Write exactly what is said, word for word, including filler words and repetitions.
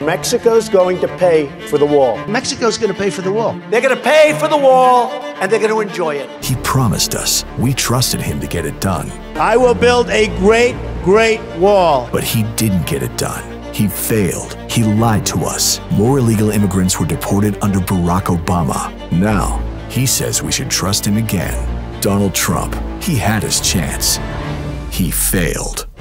Mexico's going to pay for the wall. Mexico's going to pay for the wall. They're going to pay for the wall, and they're going to enjoy it. He promised us. We trusted him to get it done. I will build a great, great wall. But he didn't get it done. He failed. He lied to us. More illegal immigrants were deported under Barack Obama. Now, he says we should trust him again. Donald Trump, he had his chance. He failed.